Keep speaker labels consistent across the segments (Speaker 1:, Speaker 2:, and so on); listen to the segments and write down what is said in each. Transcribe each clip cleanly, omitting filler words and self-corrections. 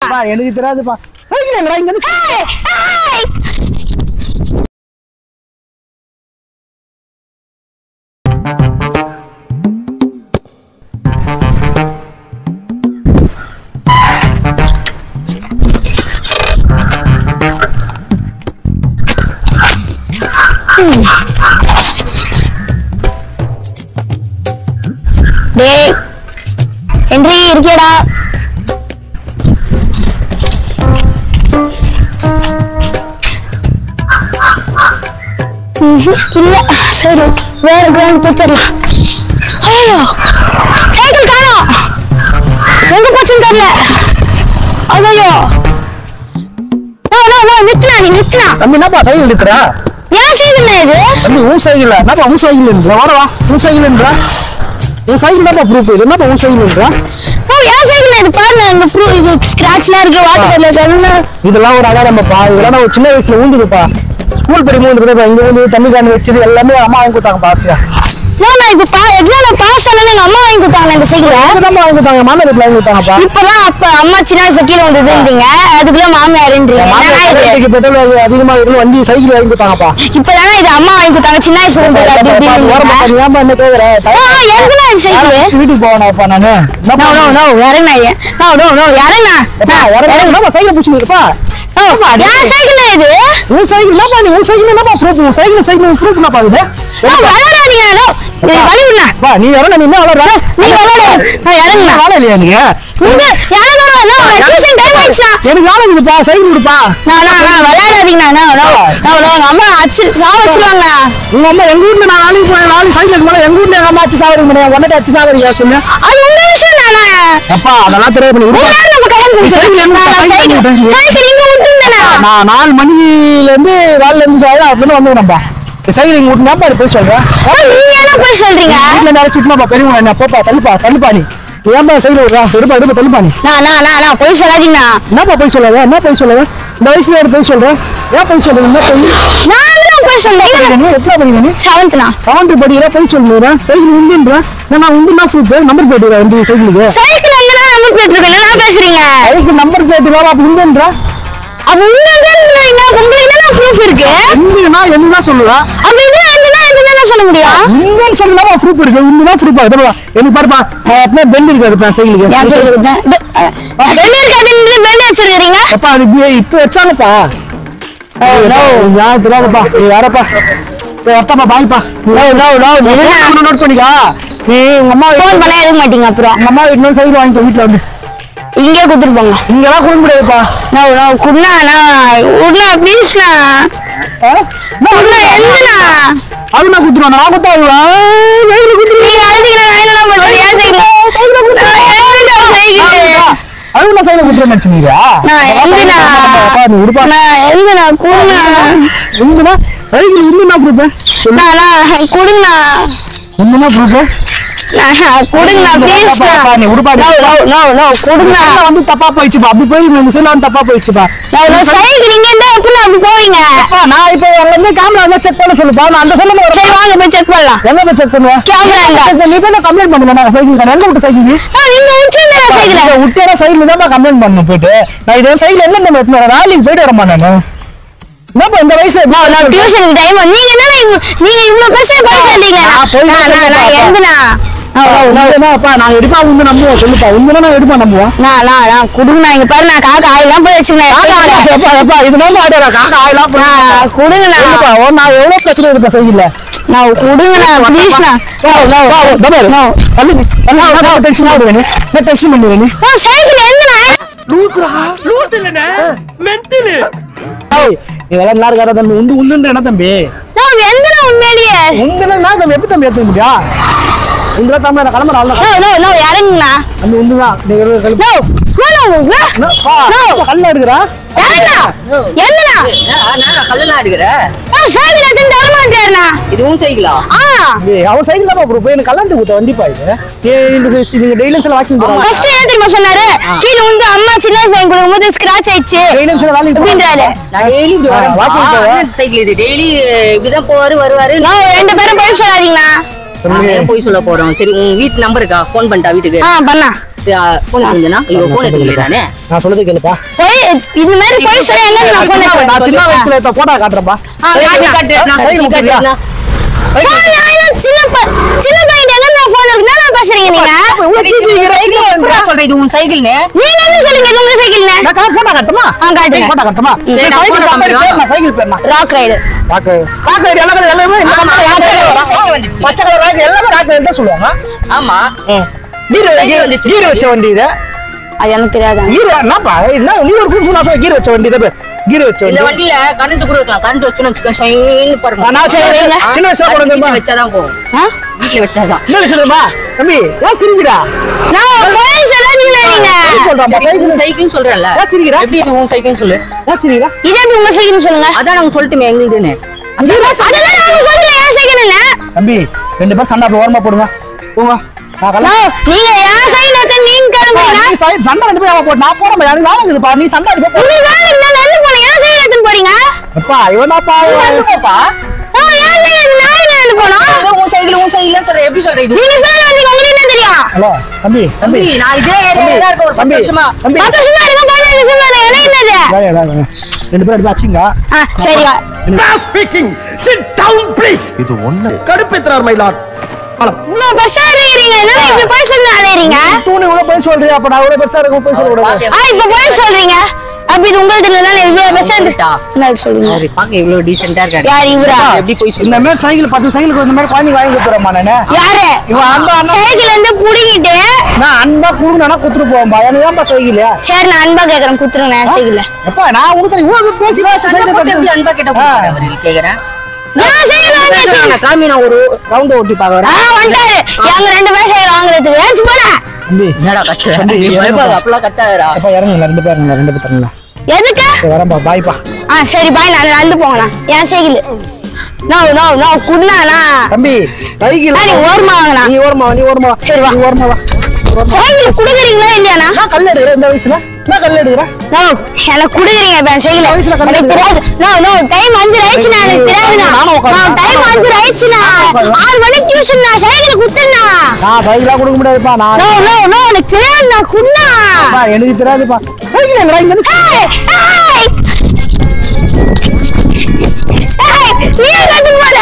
Speaker 1: எனக்கு தெரியாதுப்பா. சைக்கிள் எங்கடா இங்க வந்து?
Speaker 2: டேய் ஹென்றி இருக்கேடா. இல்ல சரி வேற கிரவுண்ட் போயிடலாம். ஐயோ சைக்கிள் காணோம், எங்க போச்சுன்னு தெரியல. ஐயோ நிறுத்தினா நீ நிறுத்தினா.
Speaker 1: தம்பி என்னப்பா சைக்கிள் நிறுத்துறா?
Speaker 2: ஏன் சைக்கிள் இது?
Speaker 1: தம்பி உன் சைக்கிள் என்னப்பா? உன் சைக்கிள் வரவா? உன் சைக்கிள் உன் சைக்கிள் என்னப்பா ப்ரூஃப்? இது என்னப்பா உன் சைக்கிள்?
Speaker 2: ஏன் சைக்கிள் இது பாருங்க, இந்த இது ஸ்கிராட்ச்லாம் இருக்கு, வாட்டர்.
Speaker 1: இதெல்லாம் ஒரு அடாரம்பப்பா. இதெல்லாம் ஒரு சின்ன வயசுல ஊந்துதுப்பா. ஸ்கூல் படிக்கும் போது இங்க வந்து தண்ணி காணி வச்சது எல்லாமே அம்மா வாங்கி கொடுத்தாங்க ஆசையா.
Speaker 2: நான் இப்ப எக்ஸாம் பாஸ் ஆனது எங்க அம்மா வாங்கி கொடுத்தாங்க. இந்த சைக்கிள்
Speaker 1: வாங்கி கொடுத்தாங்க, மாமியார் வீட்டுல வாங்கி கொடுத்தாங்கப்பா.
Speaker 2: இப்பதான் அப்ப அம்மா சின்ன வயசுல கீழே வந்துருந்தீங்க, அதுக்குள்ள மாமியாருன்றீங்க.
Speaker 1: பெட்ரோல் அதிகமா இருந்து வண்டி சைக்கிள் வாங்கி கொடுத்தாங்கப்பா.
Speaker 2: இப்பதானே இது அம்மா வாங்கி கொடுத்தாங்க, சின்ன வயசுல
Speaker 1: என்ன கேக்குற? வீட்டுக்கு போவானாப்பா நானு. சைக்கிள் பிடிச்சிருப்பா. உன் சைக்கிள் என்னப்பா? நீ உன் சைக்கிள் என்னப்பா ப்ரூஃப்? உன் சைக்கிள் சைக்கிள் ப்ரூஃப் என்னப்பா இது? நீ வர நீ என்ன வளர்ற? வேலை இல்லையா நீங்க? எனக்கு வேலை இருக்குப்பா, சைக்கிள் கொடுப்பா.
Speaker 2: விளையாடாதீங்க. அம்மா அச்சு சாவச்சிருவாங்க.
Speaker 1: உங்க அம்மா எங்க வீட்டுல நான் நாளைக்கு போய் நாளைக்கு சைக்கிள் போல எங்க வீட்டுல எங்க அம்மா அச்சு சாவடிக்க முடியும். உடனே அச்சு சாவடிக்க சொன்ன
Speaker 2: அது உங்க விஷயம்.
Speaker 1: அப்பா அதெல்லாம் தெரியாது. நான் 4 மணில இருந்து வேலையில இருந்து அப்படி வந்துடுறேன்ப்பா. சைக்கிள் இங்க விட்டுனாப்பா போய் சொல்றேன்.
Speaker 2: போய் சொல்றீங்க
Speaker 1: வீட்டுல நினைச்சிட்டுமாப்பா பெரியவங்க அப்பா தள்ளுப்பா நீ ஏன்பா சைக்கிள் விடுறா? எடுப்பா தள்ளுப்பா நீ.
Speaker 2: போய் சொல்லாதீங்கண்ணா.
Speaker 1: என்னப்பா போய் சொல்லாத? என்ன போய் சொல்லாத? இந்த வயசுல போய் சொல்றேன். ஏன் போய் சொல்றேன்? என்ன போய் சொல்றேன்? எத்தனை படிக்கிற நீ? 7th படிக்கிற போய் சொல்லுறேன். சைக்கிள் உண்டுன்றேன். நான் உண்டுனா நம்பர் பிளேட் வண்டி சைக்கிளுக்கு.
Speaker 2: சைக்கிள் எங்கடா நம்பர் பிளேட் இருக்கு? என்ன பேசுறீங்க?
Speaker 1: சைக்கிள் நம்பர் பிளேட் இல்லாம அப்ப உண்டுன்றா?
Speaker 2: அது உண்டுன்னா உங்களுக்கு என்ன ப்ரூஃப் இருக்கு?
Speaker 1: உண்டுனா என்னன்னா சொல்லுவா?
Speaker 2: அப்ப இது என்ன சொல்ல முடியும்?
Speaker 1: உண்டுன்னு சொல்லலாமா ப்ரூஃப் இருக்கு? உண்டுனா ப்ரூஃப் இருக்கு. எனக்கு பாருப்பா அப்ப பெல் இருக்காதுப்பா சைக்கிளுக்கு.
Speaker 2: பெல் இருக்காதுன்னு பெல் வச்சிருக்கீங்க?
Speaker 1: அப்பா அது இப்ப வச்சாங்கப்பா. நான் தெரியாதப்பா. நீ யாரப்பா? அப்பாப்பா பாய்ப்பா. நோட் பண்ணிக்கா. நீ உங்க அம்மா
Speaker 2: ஃபோன் பண்ண எடுக்க மாட்டீங்க. அப்புறம்
Speaker 1: உங்க அம்மா வீட்டுல சைக்கிள் வாங்கிக்கோ. வீட்டுல வந்து
Speaker 2: இங்கே கொடுத்துருப்பாங்க.
Speaker 1: இங்கெல்லாம் கொடுக்க முடியாதுப்பா.
Speaker 2: குண்ணா ப்ளீஸ்ண்ணா.
Speaker 1: அது நான் குத்துருவேன். நான் குத்தாடுவா அது நான் சைக்கிள் குத்துறேன் நினைச்சுங்க. தப்பா போயிடுச்சுப்பா. அப்படி போயிருந்தா தப்பா போயிடுச்சுப்பா.
Speaker 2: போவீங்க.
Speaker 1: நான் இப்ப கேமரா செக் பண்ண சொல்லுப்பா. நான் அந்த சொல்ல போய் செக் பண்ணலாம். எங்க போய் செக் பண்ணுவேன்? நீ போய் கம்ப்ளைண்ட் பண்ணுவேன். சைக்கிள் எங்க விட்டு சைக்கிள் விட்டு சைக்கிள் தான் கம்ப்ளைண்ட் பண்ணணும். போயிட்டு நான் இதே சைக்கிள் எங்க வேலைக்கு போயிட்டு வரமா? நானு என்னப்பா இந்த வயசு
Speaker 2: டியூஷன் டைம் நீங்க என்ன நீங்க இவ்வளவு பெருசா போய் சொல்றீங்க?
Speaker 1: நான் எடுப்பா உண்டு நம்புவோம். சொல்லுப்பா உண்மையா நான் எடுப்பா நம்புவோம்.
Speaker 2: நான் குடுங்கண்ணா. இங்க பாரு நான் காக்கா ஆயிலாம் போய் வச்சுக்கிறேன்.
Speaker 1: இது மாதிரி ஆயிடுறா காக்கா ஆயிலாம்
Speaker 2: குடுங்கண்ணா.
Speaker 1: நான் எவ்வளவு பிரச்சனை இருப்பேன் சைக்கிள்ல.
Speaker 2: நான் குடுங்கண்ணா ப்ளீஸ்ண்ணா.
Speaker 1: டென்ஷன் ஆகுது. டென்ஷன் பண்ணிடுறேன். நீ
Speaker 2: சைக்கிள் எங்கண்ணா?
Speaker 1: இதெல்லாம் நல்லா இருக்காரா தம்பி? உண்டு என்ன தம்பி?
Speaker 2: உண்மையிலேயே
Speaker 1: உண்டுனா தம்பி எப்படி தம்பி எடுத்துக்க முடியும்? உண்டுல தம்பி நான் கிளம்புறேன்.
Speaker 2: இறங்குண்ணா.
Speaker 1: அந்த உண்டுதான் கல்ல எடுக்கிறா.
Speaker 2: இதுவும் சைக்கிளா?
Speaker 1: அவன் சைக்கிள் தான் ப்ரோ. எனக்கு கல்யாணத்துக்கு கொடுத்த வண்டிப்பா இது. நீங்க டெய்லிஸ்ல வாக்கிங் போறீங்க.
Speaker 2: ஃபர்ஸ்ட் என்ன தெரியுமா சொன்னாரு? கீழ வந்து அம்மா சின்ன சைக்கிள் கொடுக்கும்போது ஸ்கிராட்ச் ஆயிடுச்சு.
Speaker 1: டெய்லிஸ்ல வாக்கிங் போறாரு.
Speaker 3: நான் டெய்லி வாக்கிங் போறேன். சைக்கிள் இது டெய்லி இப்படிதான் வருவாரு.
Speaker 2: நான் ரெண்டு பேரும் போய் சொல்லாதீங்கண்ணா.
Speaker 3: போய் சொல்ல போறோம். சரி உங்க வீட்டு நம்பருக்கா ஃபோன் பண்ணிட்டா வீட்டுக்கு?
Speaker 2: பண்ணா
Speaker 3: எடுத்து போன் எடுத்துனா ஐயோ போன் எடுக்கல நானே
Speaker 1: நான் சொல்றது கேளுப்பா
Speaker 2: போய் இந்த மாதிரி போய் சொல்லி எங்க நான் போன் எடுக்கிறேன்
Speaker 1: நான் சின்ன வயசுல இப்ப போட்டோ காட்டுறேன்ப்பா
Speaker 2: சின்ன பையன் எங்க நான் போன் இருக்குன்னா நான் பேசுறீங்க நீங்க
Speaker 3: சொல்றேன் இது உன் சைக்கிள்னு
Speaker 2: நீங்க என்ன சொல்லுங்க இது உங்க சைக்கிள்னு
Speaker 1: நான் போட்டோ காட்டுமா
Speaker 2: காட்டுங்க
Speaker 1: போட்டோ காட்டுமா சைக்கிள் பேர்
Speaker 2: ராக் ரைடு
Speaker 1: ராக் ரைடு எல்லாமே பச்சை கலர் ராக் எல்லாமே ராக் ரைடு தான் சொல்லுவாங்க
Speaker 3: ஆமா
Speaker 1: கீர் வச்ச வண்டி இது
Speaker 2: அது எனக்கு தெரியாது
Speaker 1: கீர் என்னப்பா என்ன நீ ஒரு ஃபுல் சொன்னா கீர் வச்ச வண்டி இது கீர் வச்ச
Speaker 3: இந்த
Speaker 1: வண்டி
Speaker 3: வண்டில கரண்ட் கூட வைக்கலாம் கரண்ட் வச்சுன்னு வச்சுக்கோ சைன்னு பாருங்க
Speaker 1: நான் சின்ன வயசுல போனதுமா
Speaker 3: வச்சாதான் போகும் வீட்டுல வச்சாதான்
Speaker 1: என்ன சொல்லுமா தம்பி ஏன் சிரிக்கிறா
Speaker 2: நான் போய் சொல்லாதீங்க நீங்க
Speaker 1: சொல்றேன்
Speaker 3: சைக்கிள் சொல்றேன்ல
Speaker 1: ஏன் சிரிக்கிறா
Speaker 3: எப்படி இது உன் சைக்கிள் சொல்லு
Speaker 1: ஏன் சிரிக்கிறா
Speaker 2: இது எப்படி உங்க சைக்கிள்னு சொல்லுங்க
Speaker 3: அதான் நாங்க சொல்லிட்டுமே எங்களுதுன்னு
Speaker 2: அதெல்லாம் நான் சொல்றேன் என் சைக்கிள் இல்ல
Speaker 1: தம்பி ரெண்டு பேரும் சண்டை அப்படி ஓரமா போடுங்க போங்க
Speaker 2: நீங்க என் சைக்கிள் எடுத்து நீங்க கிளம்புறீங்க
Speaker 1: சண்டை ரெண்டு பேரும் போட்டு நான் போறேன் எனக்கு வேலை இருக்குதுப்பா நீ சண்டை எடுக்க போ
Speaker 2: நீங்க வேலை இருந்தா நடந்து போங்க என் சைக்கிள் எடுத்து போறீங்க
Speaker 1: அப்பா இவனாப்பா
Speaker 3: வந்து போப்பா
Speaker 2: என் சைக்கிள் நான் நடந்து போனோம்
Speaker 3: உன் சைக்கிள் சொல்ற எப்படி சொல்ற இது
Speaker 2: நீங்க பேர் வந்தீங்க உங்களுக்கு என்ன தெரியும்
Speaker 1: ஹலோ தம்பி
Speaker 3: தம்பி நான் இதே ஏரியால தான் இருக்க ஒரு 10 வருஷமா
Speaker 1: தம்பி
Speaker 2: 10 வருஷமா இருக்க 15 வருஷமா எனக்கு என்னது
Speaker 1: ரெண்டு பேரும் எடுத்து வச்சுங்க
Speaker 2: சரியா
Speaker 4: ஸ்பீக்கிங் சிட் டவுன் ப்ளீஸ் இது ஒண்ணு கடுப்பேத்துறார் மை லார்ட்
Speaker 2: இவ்வளவு பெருசா இருக்கிறீங்க என்ன இப்படி போய் சொன்னா அலையறீங்க
Speaker 1: தூணி இவ்வளவு போய் சொல்றியா அப்ப நான் இவ்வளவு பெருசா இருக்கும் போய் சொல்ல கூடாது
Speaker 2: இப்ப போய் சொல்றீங்க அப்ப இது உங்கள்ட்ட தான் இவ்வளவு பெருசா என்ன சொல்லுங்க
Speaker 3: அது பாக்க இவ்வளவு டீசென்ட்டா இருக்காரு
Speaker 2: யார் இவரா
Speaker 3: எப்படி போய்
Speaker 1: இந்த மாதிரி சைக்கிள் 10 சைக்கிளுக்கு இந்த மாதிரி குழந்தை வாங்கி கொடுத்துறேம்மா நானு
Speaker 2: யாரு
Speaker 1: இவன் அந்த அண்ணா
Speaker 2: சைக்கிள் வந்து புடிங்கிட்டு
Speaker 1: நான் அன்பா குடுங்கனா குத்துட்டு போவேன்பா எனக்கு ஏன்பா சைக்கிள்
Speaker 2: சரி நான் அன்பா கேக்குறேன் குத்துறேன் என் சைக்கிள்
Speaker 1: அப்பா நான் உங்களுக்கு இவ்வளவு பேசி
Speaker 3: சண்டை போட்டு எப்படி அன்பா கேட்ட அவரு கேக்குறேன்
Speaker 2: நான் சைக்கிள் வாங்கியாச்சு
Speaker 3: நான் காமி நான் ஒரு ரவுண்ட் ஓட்டி பாக்குறேன்
Speaker 2: வந்துட்டாரு எங்க ரெண்டு பேரும் சைக்கிள் வாங்குறதுக்கு ஏச்சு போல
Speaker 1: தம்பி
Speaker 3: என்னடா கத்து நீ பயப்படாத அப்பலாம் கத்தாதடா
Speaker 1: அப்பா இறங்குங்க ரெண்டு பேரும் தரணும்
Speaker 2: எதுக்கு
Speaker 1: சரி வரேன்பா பாய்ப்பா
Speaker 2: சரி பாய் நான் நடந்து போங்கண்ணா என் சைக்கிள் நோ குடுண்ணா
Speaker 1: தம்பி சைக்கிள்
Speaker 2: நீ ஓரமா வாங்கண்ணா
Speaker 1: நீ ஓரமா
Speaker 2: சரி வா
Speaker 1: நீ ஓரமா வா
Speaker 2: சைக்கிள் குடுக்குறீங்களா இல்லையாண்ணா
Speaker 1: நான் கல் எடுக்கிறேன் இந்த வயசுல நான் கல் எடுக்கிறேன்
Speaker 2: நோ எனக்கு குடுக்குறீங்க இப்ப என் சைக்கிள் எனக்கு தெரியாது நோ டைம் 5 ஆயிடுச்சுண்ணா எனக்கு தெரியாதுண்ணா டைம் 5 ஆயிடுச்சுண்ணா 6 மணிக்கு டியூஷன் நான் சைக்கிள் குத்துண்ணா
Speaker 1: நான் சைக்கிளா கொடுக்க முடியாதுப்பா நான்
Speaker 2: நோ எனக்கு தெரியாதுண்ணா குடுண்ணா
Speaker 1: எனக்கு தெரியாதுப்பா சைக்கிள் எங்கடா இங்க
Speaker 2: நீ கட்டு போற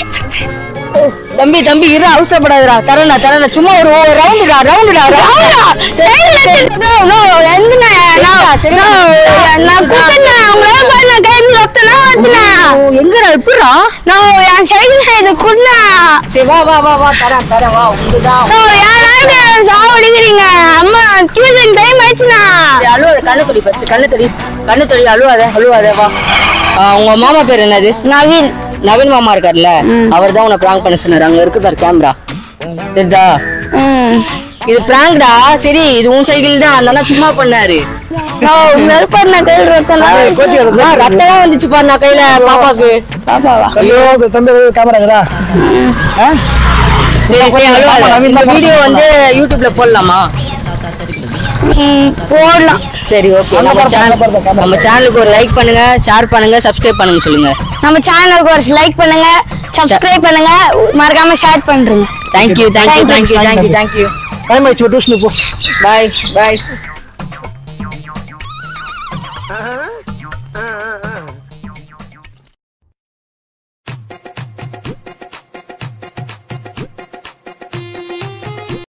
Speaker 3: தம்பி இரு அவசரப்படாதடா தரேன்டா சும்மா ஒரு ரவுண்டுடா
Speaker 2: சைக்கிள் நோ எந்தண்ணா நான் குத்துண்ணா உங்களால பாரு நான் கையில லொத்தனா வந்துண்ணா
Speaker 3: எங்கடா எப்படிடா
Speaker 2: நான் என் சைக்கிள் இது குடுண்ணா
Speaker 3: சரி வா தரேன் வா உங்கதான்
Speaker 2: யாராவது சாவடிக்கிறீங்க அம்மா டியூஷன் டைம் ஆயிடுச்சுண்ணா
Speaker 3: அழுவாத கண்ணு தொடி அழுவாத வா உங்க மாமா பேர் என்னது நவீன் மாமா இருக்காருல்ல அவர் தான் உன்னை பிராங்க் பண்ண சொன்னாரு அங்க இருக்கு பாரு கேமரா தெரிஞ்சா இது பிராங்க்டா சரி இது உன் சைக்கிள் தான் அந்த சும்மா பண்ணாரு ரத்தம் வந்துச்சு பாரு நான் கையில பாப்பாக்கு
Speaker 1: தம்பி கேமரா இருக்குதா
Speaker 3: சரி அழுவாத இந்த வீடியோ வந்து யூடியூப்ல போடலாமா
Speaker 2: போடலாம்
Speaker 3: சரி ஓகே நம்ம சேனலுக்கு ஒரு லைக் பண்ணுங்க ஷேர் பண்ணுங்க சப்ஸ்கிரைப் பண்ணுங்க சொல்லுங்க
Speaker 2: நம்ம சேனலுக்கு ஒரு லைக் பண்ணுங்க சப்ஸ்கிரைப் பண்ணுங்க மறக்காம ஷேர் பண்றீங்க
Speaker 3: தேங்க்யூ
Speaker 1: டைம் ஆயிடுச்சு டியூஷனுக்கு போ
Speaker 3: பாய்